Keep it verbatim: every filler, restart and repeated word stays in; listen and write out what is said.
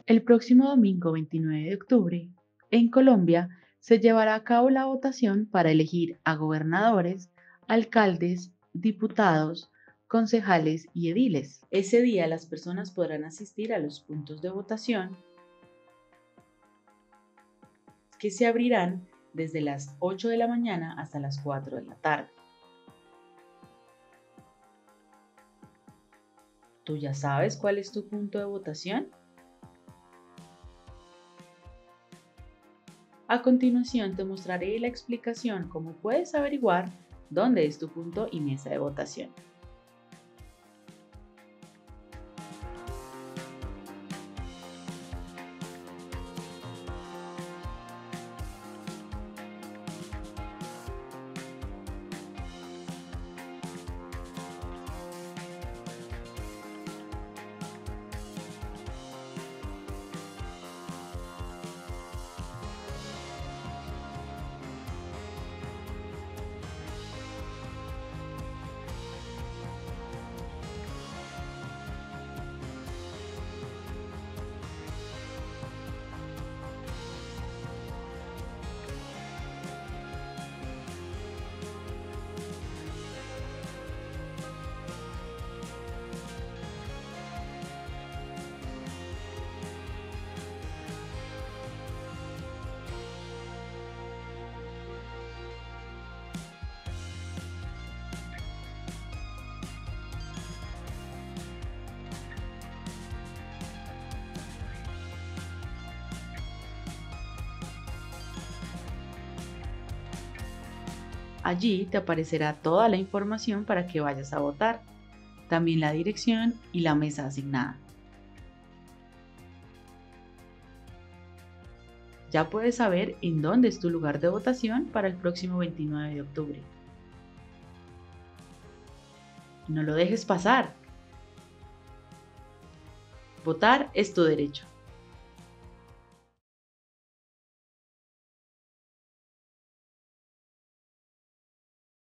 El próximo domingo veintinueve de octubre, en Colombia, se llevará a cabo la votación para elegir a gobernadores, alcaldes, diputados, concejales y ediles. Ese día las personas podrán asistir a los puntos de votación que se abrirán desde las ocho de la mañana hasta las cuatro de la tarde. ¿Tú ya sabes cuál es tu punto de votación? A continuación te mostraré la explicación cómo puedes averiguar dónde es tu punto y mesa de votación. Allí te aparecerá toda la información para que vayas a votar, también la dirección y la mesa asignada. Ya puedes saber en dónde es tu lugar de votación para el próximo veintinueve de octubre. No lo dejes pasar. Votar es tu derecho.